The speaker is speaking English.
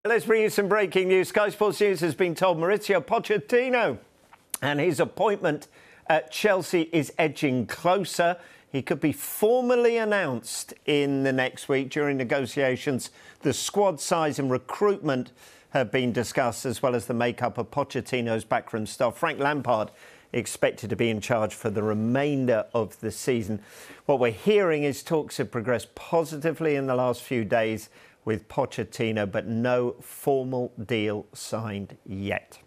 Let's bring you some breaking news. Sky Sports News has been told Mauricio Pochettino and his appointment at Chelsea is edging closer. He could be formally announced in the next week during negotiations. The squad size and recruitment have been discussed, as well as the makeup of Pochettino's backroom staff. Frank Lampard expected to be in charge for the remainder of the season. What we're hearing is talks have progressed positively in the last few days with Pochettino, but no formal deal signed yet.